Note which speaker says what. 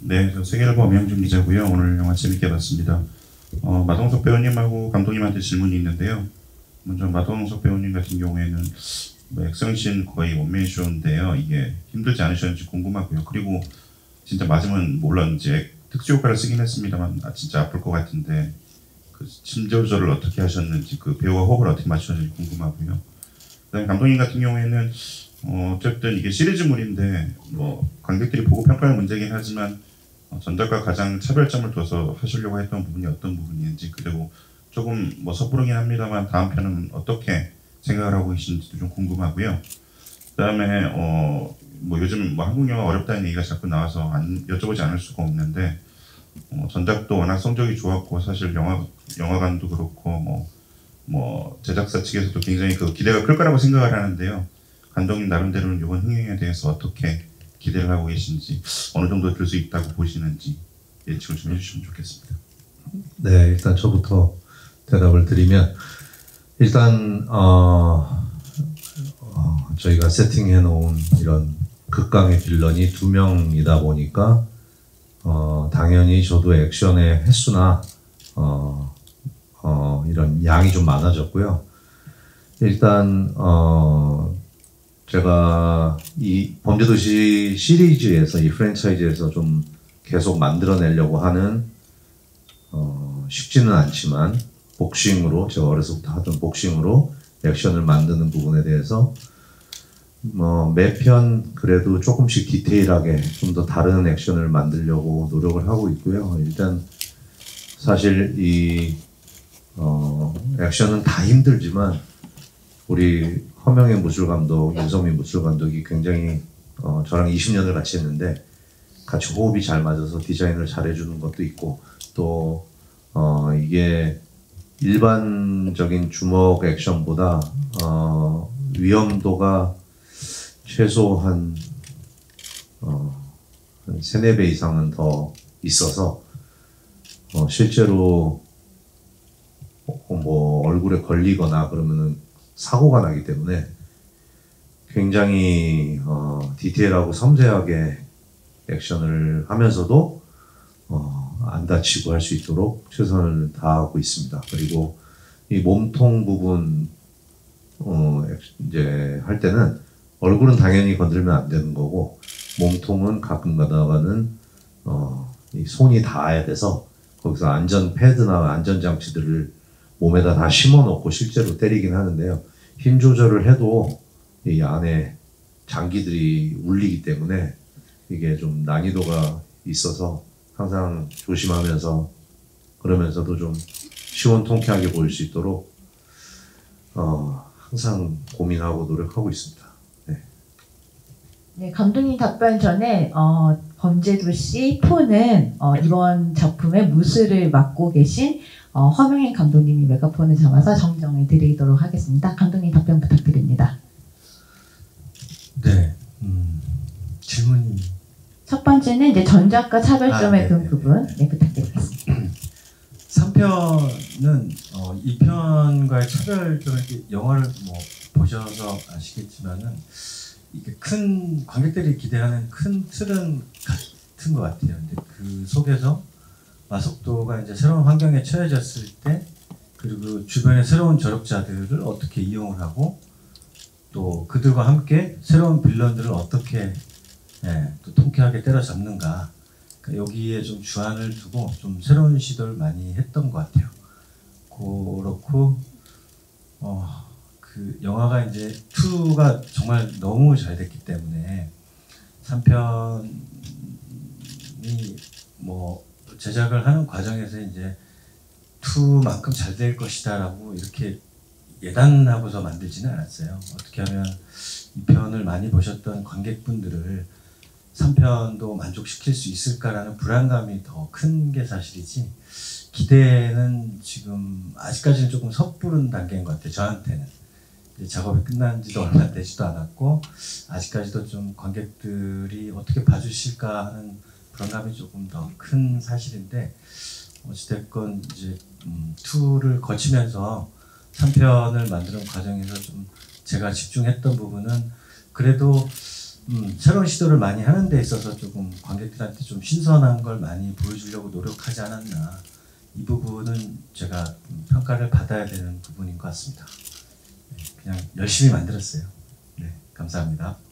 Speaker 1: 네, 저 세계일보 엄영준 기자고요. 오늘 영화 재밌게 봤습니다. 마동석 배우님하고 감독님한테 질문이 있는데요. 먼저 마동석 배우님 같은 경우에는 뭐 액션씬 거의 원맨쇼인데요. 이게 힘들지 않으셨는지 궁금하고요. 그리고 진짜 맞으면 물론 이제 특수 효과를 쓰긴 했습니다만 진짜 아플 것 같은데 그 심 조절을 어떻게 하셨는지 그 배우와 호흡을 어떻게 맞추셨는지 궁금하고요. 그다음에 감독님 같은 경우에는 어쨌든 이게 시리즈물인데 뭐 관객들이 보고 평가할 문제긴 하지만 전작과 가장 차별점을 둬서 하시려고 했던 부분이 어떤 부분인지, 그리고 조금 뭐 섣부르긴 합니다만 다음 편은 어떻게 생각을 하고 계신지도 좀 궁금하고요. 그다음에 뭐 요즘 뭐 한국 영화 어렵다는 얘기가 자꾸 나와서 여쭤보지 않을 수가 없는데 전작도 워낙 성적이 좋았고 사실 영화관도 그렇고 뭐 제작사 측에서도 굉장히 그 기대가 클 거라고 생각을 하는데요. 감독님 나름대로는 이번 흥행에 대해서 어떻게 기대를 하고 계신지, 어느 정도 들 수 있다고 보시는지 예측을 좀 해주시면 좋겠습니다.
Speaker 2: 네, 일단 저부터 대답을 드리면 일단 저희가 세팅해 놓은 이런 극강의 빌런이 2명이다 보니까 당연히 저도 액션의 횟수나 이런 양이 좀 많아졌고요. 일단 제가 이 범죄도시 시리즈에서, 이 프랜차이즈에서 좀 계속 만들어내려고 하는 쉽지는 않지만 복싱으로, 제가 어려서부터 하던 복싱으로 액션을 만드는 부분에 대해서 매 편 그래도 조금씩 디테일하게 좀 더 다른 액션을 만들려고 노력을 하고 있고요. 일단 사실 이 액션은 다 힘들지만 우리 허명의 무술감독, 윤성민 무술감독이 굉장히 저랑 20년을 같이 했는데 같이 호흡이 잘 맞아서 디자인을 잘 해주는 것도 있고, 또 이게 일반적인 주먹 액션보다 위험도가 최소 한 3-4배 이상은 더 있어서 실제로 뭐 얼굴에 걸리거나 그러면은 사고가 나기 때문에 굉장히 디테일하고 섬세하게 액션을 하면서도 안 다치고 할 수 있도록 최선을 다하고 있습니다. 그리고 이 몸통 부분 이제 할 때는 얼굴은 당연히 건드리면 안 되는 거고, 몸통은 가끔 가다가는 이 손이 닿아야 돼서 거기서 안전 패드나 안전 장치들을 몸에다 다 심어 놓고 실제로 때리긴 하는데요. 힘 조절을 해도 이 안에 장기들이 울리기 때문에 이게 좀 난이도가 있어서 항상 조심하면서, 그러면서도 좀 시원통쾌하게 보일 수 있도록 항상 고민하고 노력하고 있습니다.
Speaker 3: 네, 감독님 답변 전에 범죄도시 4는 이번 작품의 무술을 맡고 계신 허명인 감독님이 메가폰을 잡아서 정정해 드리도록 하겠습니다. 감독님 답변 부탁드립니다.
Speaker 4: 네, 질문이
Speaker 3: 첫 번째는 이제 전작과 차별점의 그 부분 부탁드리겠습니다.
Speaker 4: 3편은 2편과의 차별점을, 영화를 뭐 보셔서 아시겠지만은 이게 큰 관객들이 기대하는 큰 틀은 같은 것 같아요. 근데 그 속에서 마석도가 이제 새로운 환경에 처해졌을 때, 그리고 주변의 새로운 저력자들을 어떻게 이용을 하고, 또 그들과 함께 새로운 빌런들을 어떻게 또 통쾌하게 때려잡는가, 그러니까 여기에 좀 주안을 두고 좀 새로운 시도를 많이 했던 것 같아요. 그렇고 그 영화가 이제 2가 정말 너무 잘 됐기 때문에 3편이 뭐 제작을 하는 과정에서 이제 2만큼 잘 될 것이다라고 이렇게 예단하고서 만들지는 않았어요. 어떻게 하면 2편을 많이 보셨던 관객분들을 3편도 만족시킬 수 있을까라는 불안감이 더 큰 게 사실이지, 기대는 지금 아직까지는 조금 섣부른 단계인 것 같아요. 저한테는. 작업이 끝난 지도 얼마 되지도 않았고 아직까지도 좀 관객들이 어떻게 봐주실까 하는 불안감이 조금 더 큰 사실인데, 어찌됐건 이제 2를 거치면서 3편을 만드는 과정에서 좀 제가 집중했던 부분은 그래도 새로운 시도를 많이 하는 데 있어서 조금 관객들한테 좀 신선한 걸 많이 보여주려고 노력하지 않았나. 이 부분은 제가 평가를 받아야 되는 부분인 것 같습니다. 그냥 열심히 만들었어요. 네, 감사합니다.